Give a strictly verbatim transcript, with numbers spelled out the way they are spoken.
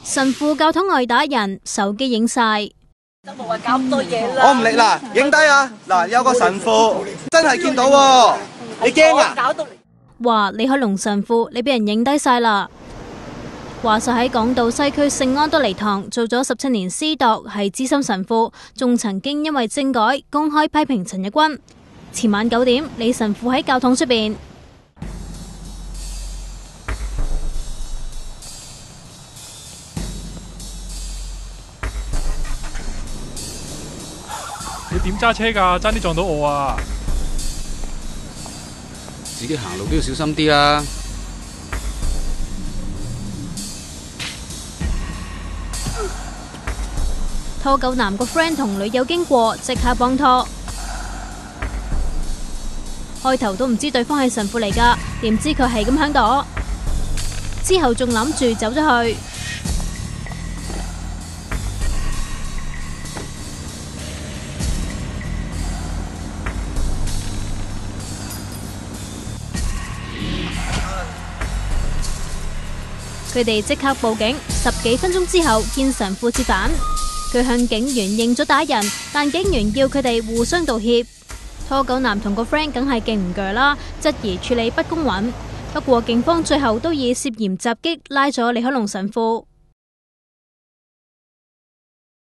神父教堂外打人，手機影晒。 就冇話搞咁多嘢啦。 我唔理嗱，影低啊！嗱，有個神父真係見到喎，你驚啊？ 搞到話李海龍神父，你俾人影低晒啦。話實喺港島西區聖安多尼堂做咗十七年司鐸，係資深神父，仲曾經因為政改公開批評陳日君。前晚九點，李神父喺教堂出邊。 你點揸車㗎？爭啲撞到我啊！ 自己行路都要小心啲啦。 拖狗男個 friend 同女友經過，即刻幫拖。開頭都唔知對方係神父嚟㗎，點知佢係咁響躲，之後仲諗住走咗去。佢哋即刻報警，十幾分鐘之後見神父折返，佢向警員認咗打人，但警員要佢哋互相道歉。拖狗男同個 friend 梗係勁唔鋸啦，質疑處理不公允。不過警方最後都以涉嫌襲擊拉咗李海龍神父。